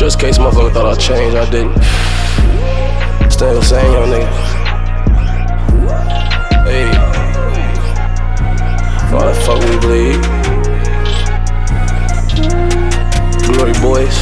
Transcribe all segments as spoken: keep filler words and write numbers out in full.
Just in case motherfucker thought I'd change, I didn't. Still the same young nigga. Hey, why the fuck we bleed? Glory boys,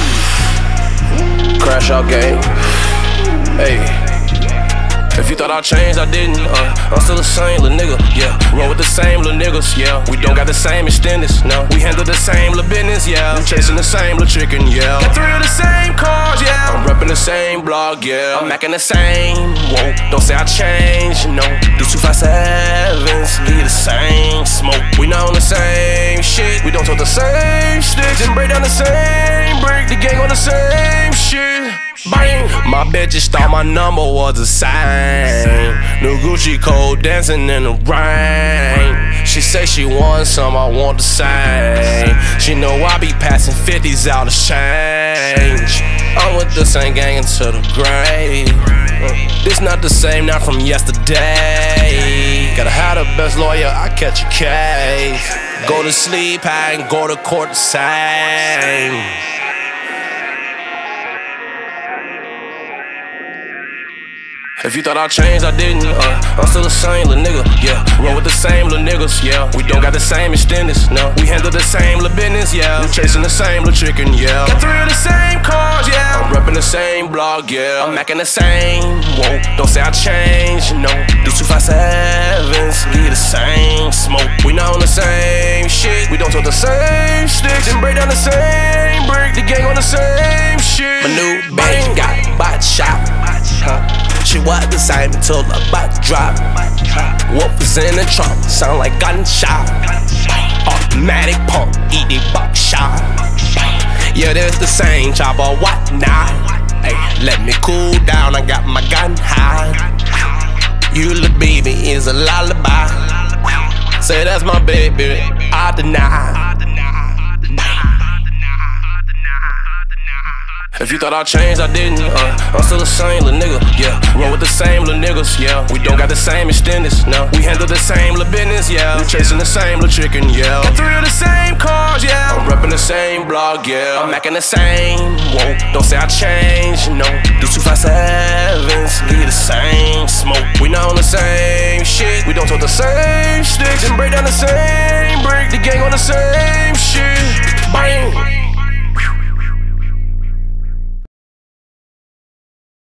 crash out gang. Hey. If you thought I changed, I didn't. Uh, I'm still the same little nigga, yeah. Roll with the same little niggas, yeah. We don't got the same extenders, no. We handle the same little business, yeah. We chasing the same little chicken, yeah. Got three of the same cars, yeah. I'm repping the same blog, yeah. I'm macking the same, whoa. Don't say I changed, no. Do two five sevens, give you the same smoke. We not on the same shit. We don't talk the same sticks and break down the same brick. The gang on the same shit. Bang. My bitch just thought my number was the same. New Gucci code dancing in the rain. She say she wants some, I want the same. She know I be passing fifties out of change. I'm with the same gang until the grave. This not the same, not from yesterday. Gotta have the best lawyer, I catch a case. Go to sleep high and go to court the same. If you thought I changed, I didn't. Uh, I'm still the same little nigga, yeah. Roll with the same little niggas, yeah. We don't got the same extenders, no. We handle the same little business, yeah. We chasing the same little chicken, yeah. Got three of the same cars, yeah. I'm repping the same blog, yeah. I'm macking the same, whoa. Don't say I changed, no. Do two five sevens, give you the same smoke. We not on the same shit. We don't talk the same sticks and break down the same brick. The gang on the same shit. My new bitch got bot shot, huh? She was the same until the butt drop. Whoop was in the trunk, sound like gunshot. Automatic pump, eat the buckshot. Yeah, there's the same chopper, what not? Hey, let me cool down, I got my gun high. You little baby is a lullaby. Say that's my baby, I deny. If you thought I changed, I didn't. Uh, I'm still the same little nigga, yeah. Roll with the same little niggas, yeah. We don't got the same extenders, no. We handle the same little business, yeah. We chasing the same little chicken, yeah. Got three of the same cars, yeah. I'm repping the same blog, yeah. I'm macking the same, whoa. Don't say I changed, no. Do two five sevens, give you the same smoke. We not on the same shit. We don't talk the same sticks and break down the same brick. The gang on the same shit. Bang.